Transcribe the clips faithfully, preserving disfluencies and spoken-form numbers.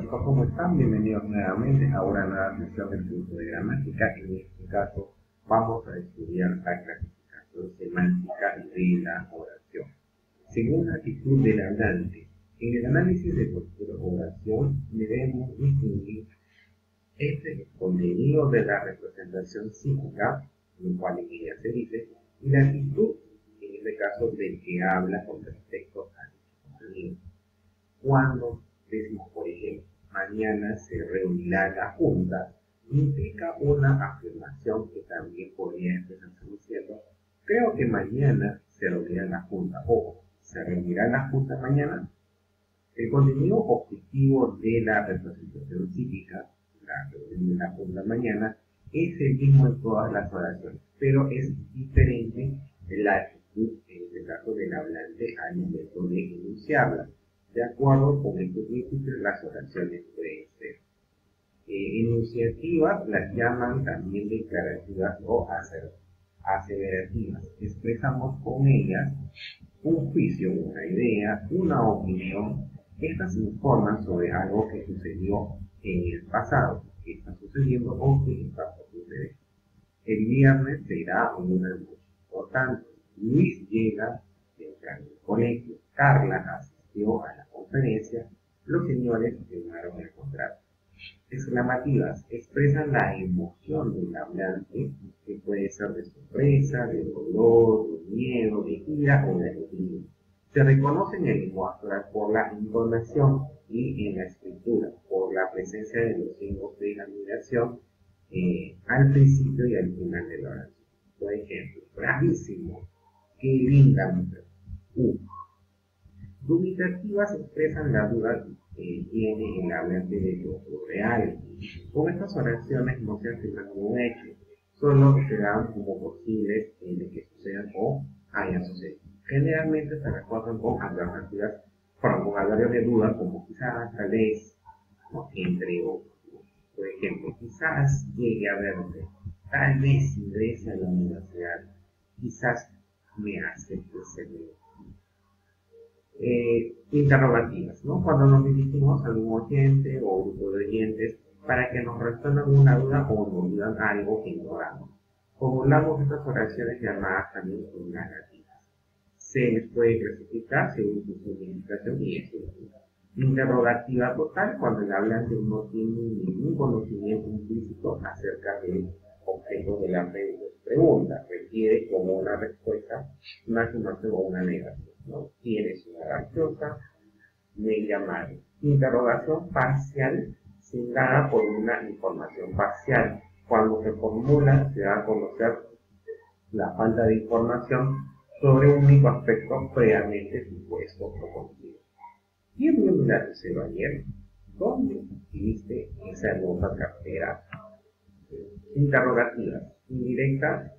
chicos, ¿cómo están? Bienvenidos nuevamente a una nueva sesión del curso de gramática. En este caso vamos a estudiar la clasificación semántica de la oración. Según la actitud del hablante, en el análisis de cualquier oración debemos distinguir entre el contenido de la representación psíquica, lo cual en ella se dice, y la actitud, en este caso, del que habla con respecto a dicho contenido. Cuando decimos, por ejemplo, mañana se reunirá la junta, implica una afirmación que también podría expresarse diciendo, creo que mañana se reunirá la junta, o se reunirá la junta mañana. El contenido objetivo de la representación psíquica, la reunión de la junta mañana, es el mismo en todas las oraciones, pero es diferente de la actitud, en este caso del hablante, al momento de enunciarla. De acuerdo con estos principios, las oraciones pueden ser eh, enunciativas, las llaman también declarativas o aseverativas. Expresamos con ellas un juicio, una idea, una opinión. Estas informan sobre algo que sucedió en el pasado, que está sucediendo o que está por suceder. El viernes será una noche importante. Luis llega temprano al colegio. Carla asistió a la conferencia. Los señores firmaron el contrato. Exclamativas expresan la emoción del hablante, que puede ser de sorpresa, de dolor, de miedo, de ira o de alegría. Se reconoce en el lenguaje oral por la entonación y en la escritura por la presencia de los signos de la admiración eh, al principio y al final de la oración. Por ejemplo, bravísimo, qué linda mujer. Uf. Dubitativas expresan la duda que tiene el hablante de lo real. Con estas oraciones no se afirma ningún hecho, solo se dan como posibles de que sucedan o hayan sucedido. Generalmente se recuerdan con alternativas, con vocabulario de duda como quizás, tal vez, ¿no? Entre otros. Por ejemplo, quizás llegue a verte, tal vez ingrese a la universidad, quizás me acepte ser mío. Eh, interrogativas, ¿no? Cuando nos dirigimos a algún oyente o grupo de oyentes para que nos resuelvan una duda o nos digan algo que ignoramos. Formulamos estas oraciones llamadas también indagativas. Se les puede clasificar según su significación y estructura. Interrogativa total, cuando el hablante no tiene ningún conocimiento implícito acerca del objeto de la pregunta, requiere como una respuesta, una afirmación o una negación. ¿No? ¿Tienes una gaseosa? Me llamaron. Interrogación parcial, sin dada por una información parcial. Cuando se formula, se da a conocer la falta de información sobre un único aspecto previamente supuesto o conocido. ¿Quién vio mi lapicero ayer? ¿Dónde adquiriste esa hermosa cartera? Interrogativas. Indirecta.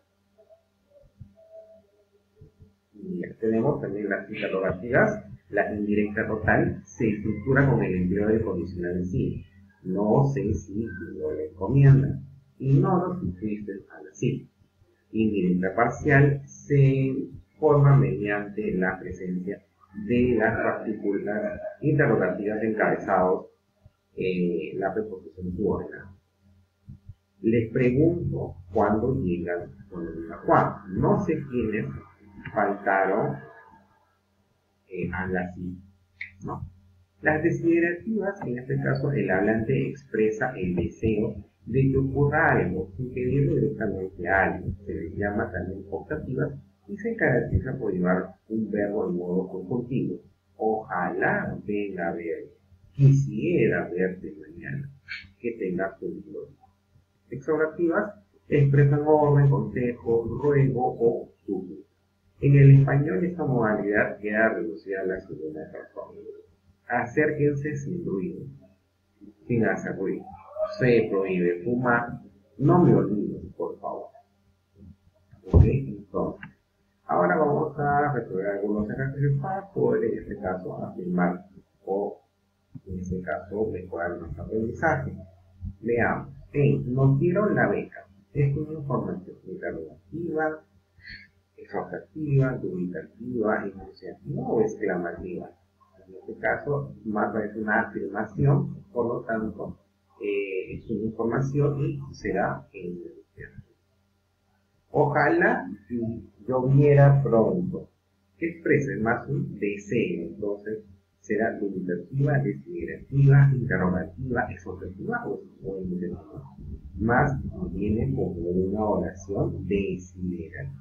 Y tenemos también las interrogativas. La indirecta total se estructura con el empleo del condicional en sí. No sé si lo recomienda. Y no lo suscribiste a la sí. Indirecta parcial se forma mediante la presencia de las partículas interrogativas encabezados en la preposición subordinada. Les pregunto cuándo llegan con la cual. No sé quiénes faltaron eh, a la sí, ¿no? Las desiderativas, en este caso el hablante expresa el deseo de que ocurra algo sin pedirlo directamente a alguien. Se les llama también optativas y se caracteriza por llevar un verbo en modo conjuntivo. Ojalá venga a verme, quisiera verte mañana, que tengas un día. Exhortativas expresan orden, consejo, ruego o súplica. En el español esta modalidad queda reducida a la segunda razón. Acérquense sin ruido, sin hacer ruido. Se prohíbe fumar, no me olviden, por favor. ¿Ok? Entonces, ahora vamos a resolver algunos ejercicios para poder, en este caso, afirmar o, en este caso, mejorar nuestro aprendizaje. Veamos. Hey, nos dieron la beca. Es una información interrogativa, exhortativa, dubitativa, enunciativa o exclamativa. En este caso, más es una afirmación, por lo tanto, eh, es una información y será en el infierno. Ojalá lloviera pronto. Expresa más un deseo, entonces será dubitativa, desiderativa, interrogativa, exhortativa o intentiva. Más viene como una oración desiderativa.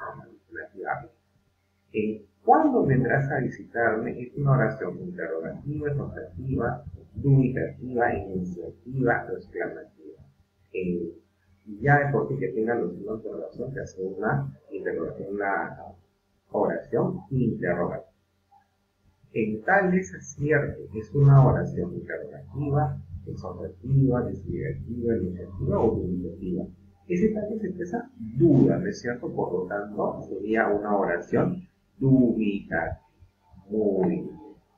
Eh, ¿Cuándo vendrás a visitarme? Es una oración interrogativa, exhortativa, dubitativa, enunciativa, exclamativa. Eh, ya de por sí que tengan los signos de interrogación, que hace una interrogación, una oración interrogativa. En tal desacierto es una oración interrogativa, exhortativa, desiderativa, enunciativa o dubitativa. Ese tal vez expresa duda, ¿no es cierto? Por lo tanto, sería una oración dubitativa. Muy bien.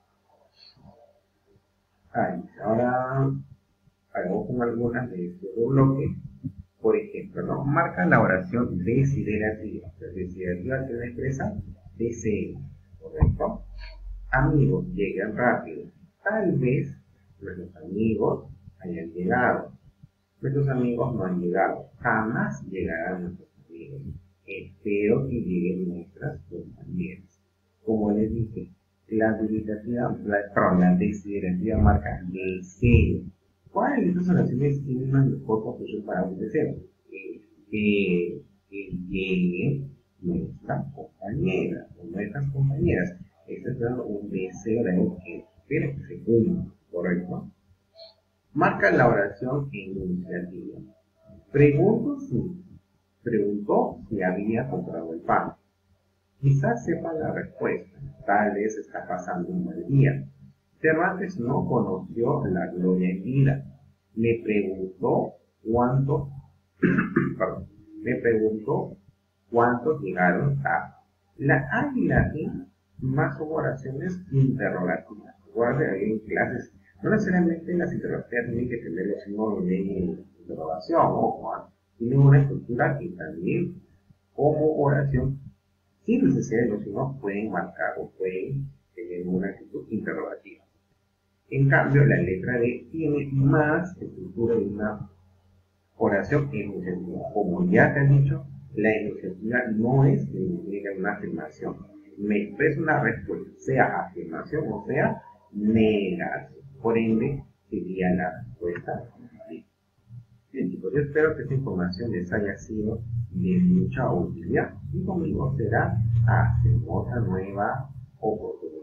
Ahí, ahora hagamos con algunas de este bloque. Por ejemplo, ¿no? Marca la oración desiderativa. La desiderativa que expresa deseo, ¿correcto? Amigos, lleguen rápido. Tal vez nuestros amigos hayan llegado. Nuestros amigos no han llegado. Jamás llegarán nuestros amigos. Espero que lleguen nuestras compañeras. Como les dije, la dubitativa, la, perdón, la desiderativa marca deseo. ¿Cuáles de estas oraciones tienen una mejor construcción para un deseo? Eh, que, que llegue nuestra compañera o nuestras compañeras. Este es un deseo de algo que espera que se cumpla, ¿correcto? Marca la oración enunciativa. Pregunto si, preguntó si había comprado el pan. Quizás sepa la respuesta, tal vez está pasando un mal día. Cervantes no conoció la gloria en vida. Me preguntó cuánto, perdón, me preguntó cuántos llegaron tarde. La A y la I más son oraciones interrogativas. Recuerden, ahí en clases, no necesariamente las interrogativas tienen que tener los signos de interrogación, ojo, ¿no? Tienen una estructura que también, como oración, sin necesidad de los signos, pueden marcar o pueden tener una actitud interrogativa. En cambio, la letra D tiene más estructura de una oración enunciativa. Como ya te han dicho, la enunciativa no es una afirmación. Me expresa una respuesta, sea afirmación o sea negación. Por ende, sería la respuesta D. Bien, chicos, yo espero que esta información les haya sido de mucha utilidad y conmigo será hasta otra nueva oportunidad.